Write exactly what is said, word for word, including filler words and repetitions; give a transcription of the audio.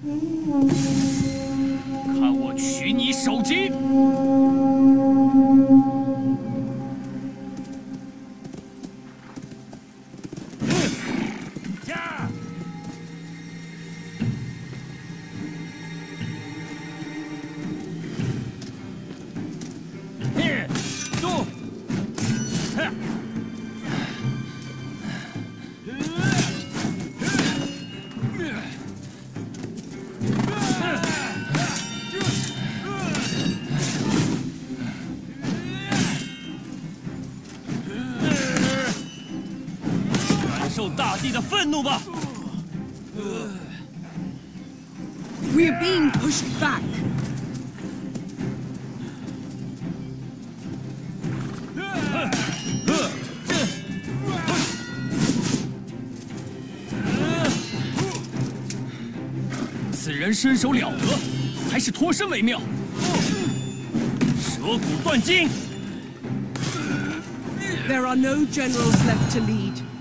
看我取你首级！驾！嘿，动！哼！ 受大地的愤怒吧 We're being pushed back. 此人身手了得，还是脱身为妙。舌骨断筋。 There are no generals left to lead.